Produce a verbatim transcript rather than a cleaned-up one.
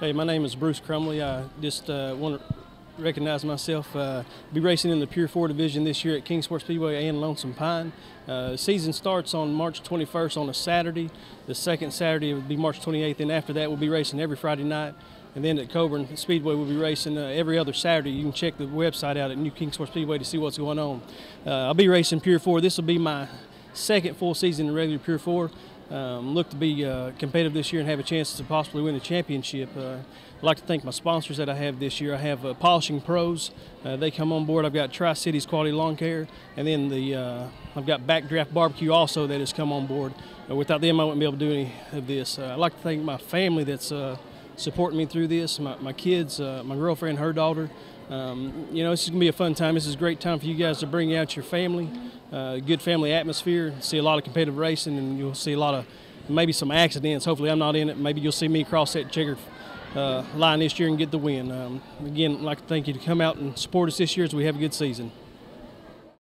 Hey, my name is Bruce Crumbley. I just uh, want to recognize myself. Uh, be racing in the Pure Four division this year at Kingsport Speedway and Lonesome Pine. Uh, season starts on March twenty-first on a Saturday. The second Saturday would be March twenty-eighth, and after that we'll be racing every Friday night. And then at Coburn Speedway we'll be racing uh, every other Saturday. You can check the website out at New Kingsport Speedway to see what's going on. Uh, I'll be racing Pure Four. This will be my second full season in regular Pure Four. Um, look to be uh, competitive this year and have a chance to possibly win the championship. Uh, I'd like to thank my sponsors that I have this year. I have uh, Polishing Pros. Uh, they come on board. I've got Tri-Cities Quality Lawn Care, and then the uh, I've got Backdraft Barbecue also that has come on board. Uh, without them, I wouldn't be able to do any of this. Uh, I'd like to thank my family that's uh, supporting me through this. My, my kids, uh, my girlfriend, her daughter. Um, you know, this is going to be a fun time. This is a great time for you guys to bring out your family, uh, good family atmosphere, see a lot of competitive racing, and you'll see a lot of maybe some accidents. Hopefully I'm not in it. Maybe you'll see me cross that checkered uh, line this year and get the win. Um, again, I'd like to thank you to come out and support us this year as we have a good season.